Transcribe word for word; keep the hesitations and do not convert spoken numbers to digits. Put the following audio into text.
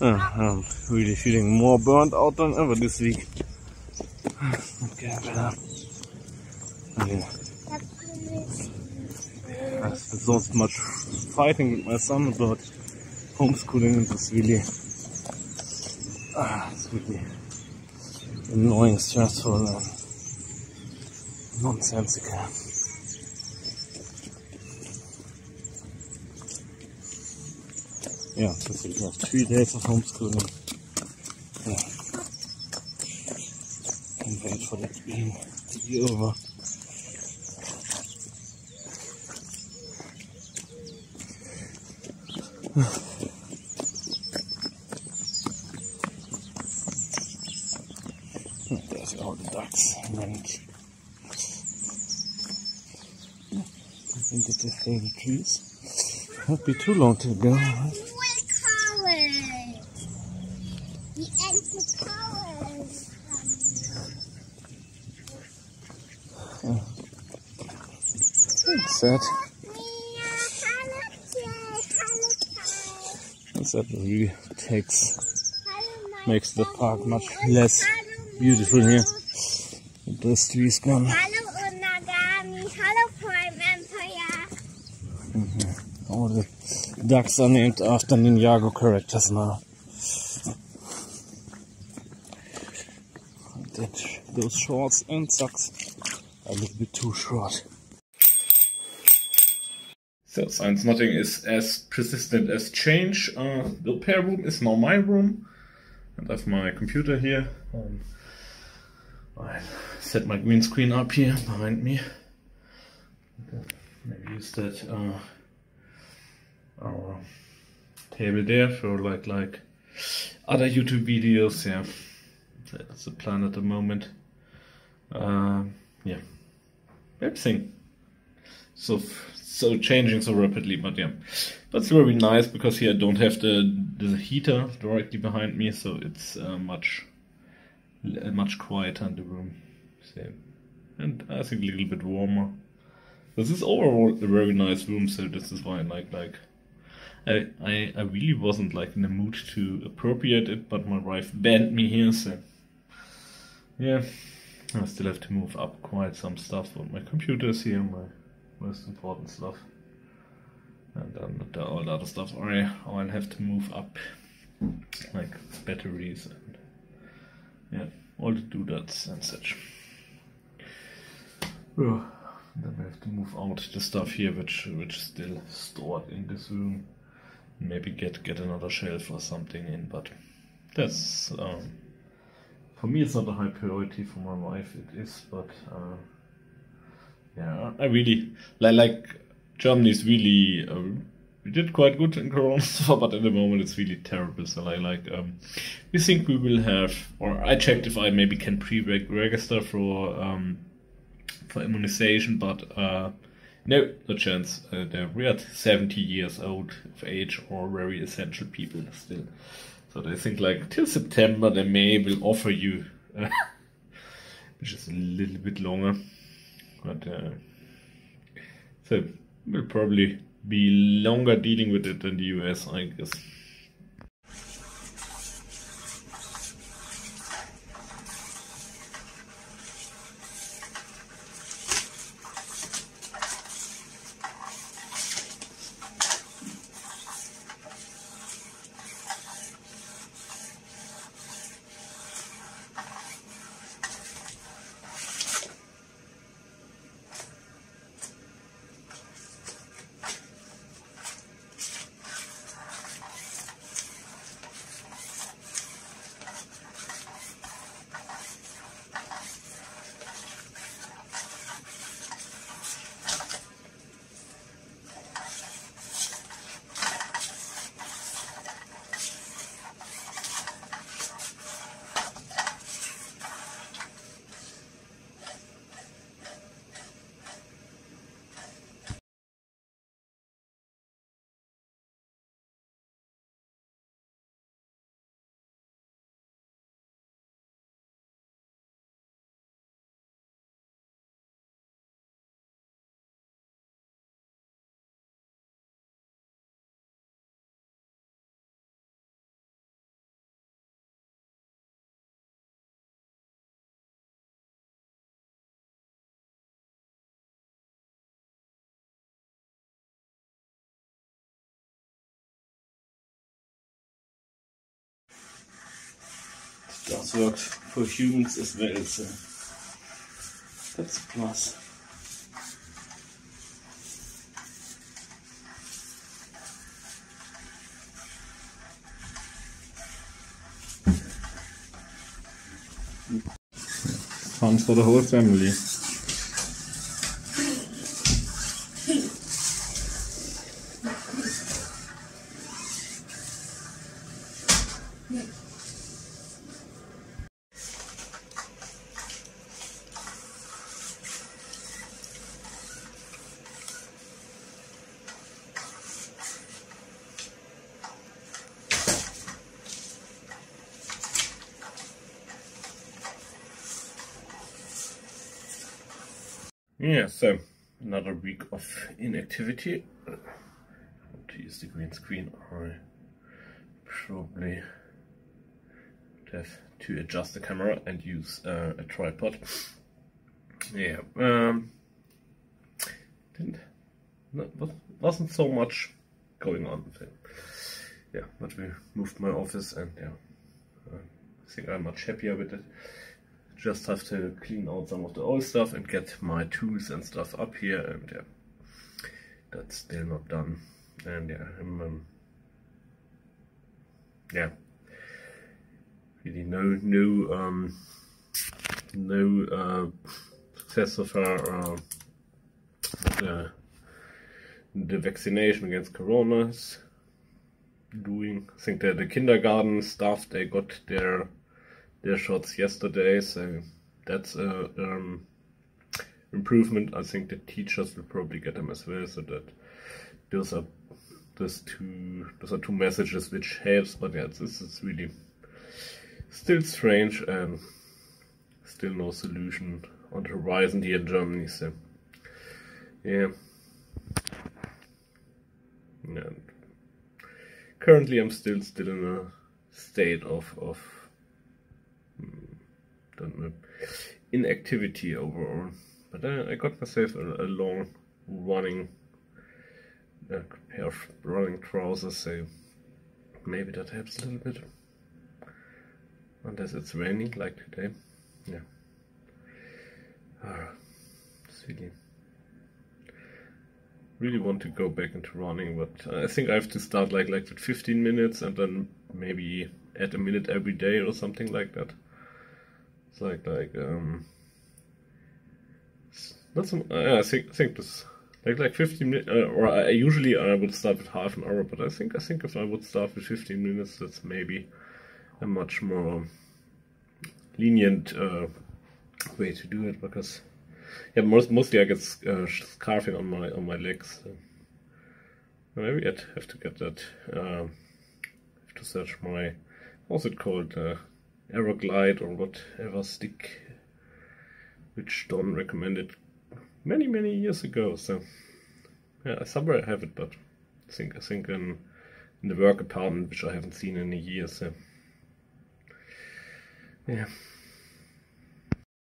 Uh, I'm really feeling more burnt out than ever this week. Okay, better. Yeah. I've so much fighting with my son about homeschooling, and it's really, ah, it's really annoying, stressful, and nonsensical. Yeah, because we have three days of homeschooling. Yeah. Can't wait for that being to be over. There's all the ducks. And I think it's the favorite trees. Won't be too long to go. That that really takes makes the park much less beautiful here. Those trees gone. Mm-hmm. All the ducks are named after Ninjago characters now. That those shorts and socks are a little bit too short. So science nothing is as persistent as change. Uh, the repair room is now my room, and I have my computer here. Um, I set my green screen up here behind me. Maybe use that uh, our table there for like like other YouTube videos. Yeah, that's the plan at the moment. Uh, yeah, everything. So. So changing so rapidly, but yeah, that's very nice because here I don't have the the heater directly behind me, so it's uh, much much quieter in the room. So, and I think a little bit warmer. This is overall a very nice room, so this is why I like like I I I really wasn't like in the mood to appropriate it, but my wife banned me here, so yeah, I still have to move up quite some stuff. But my computer is here, my most important stuff, and then the, all the other stuff I I'll have to move up, like batteries and yeah, all the doodads and such. Oh, then I have to move out the stuff here which which is still stored in this room. Maybe get get another shelf or something in, but that's um, for me it's not a high priority. For my wife it is, but. Uh, Yeah, I really like, like Germany is really, uh, we did quite good in Corona, but at the moment it's really terrible. So I like, um, we think we will have, or I checked if I maybe can pre-register for um, for immunization, but uh, no, no chance. Uh, they're, we are seventy years old of age or very essential people still. So they think like till September they may will offer you, uh, which is a little bit longer. But uh, so we'll probably be longer dealing with it than the U S, I guess. does work for humans as well, so that's a plus. Fun for the whole family. Yeah, so another week of inactivity. To use the green screen, I probably have to adjust the camera and use uh, a tripod. Yeah, um, didn't not, wasn't so much going on with it. Yeah, but we moved my office, and yeah, uh, I think I'm much happier with it. Just have to clean out some of the old stuff and get my tools and stuff up here, and yeah, that's still not done. And yeah, I'm, um, yeah, really no no um no uh, success so far. Uh, the the vaccination against corona is doing. I think that the kindergarten staff, they got their their shots yesterday, so that's a um, improvement. I think the teachers will probably get them as well, so that those are those two those are two messages which helps. But yeah, this is really still strange, and still no solution on the horizon here in Germany. So yeah, and currently I'm still still in a state of of don't know, inactivity overall, but uh, I got myself a, a long running uh, pair of running trousers, so maybe that helps a little bit, unless it's raining like today. Yeah, uh, it's really really want to go back into running, but I think I have to start like like with fifteen minutes and then maybe add a minute every day or something like that. It's like like um, it's not some. Uh, I think I think this like like fifteen minutes. Uh, or I usually I would start with half an hour, but I think I think if I would start with fifteen minutes, that's maybe a much more lenient uh, way to do it, because yeah, most mostly I get uh, scarfing on my on my legs. So maybe I'd have to get that. Uh, have to search my, what's it called? Uh, Aeroglide or whatever stick, which Don recommended many many years ago. So yeah, somewhere I have it, but I think I think in, in the work apartment, which I haven't seen in a year. So yeah.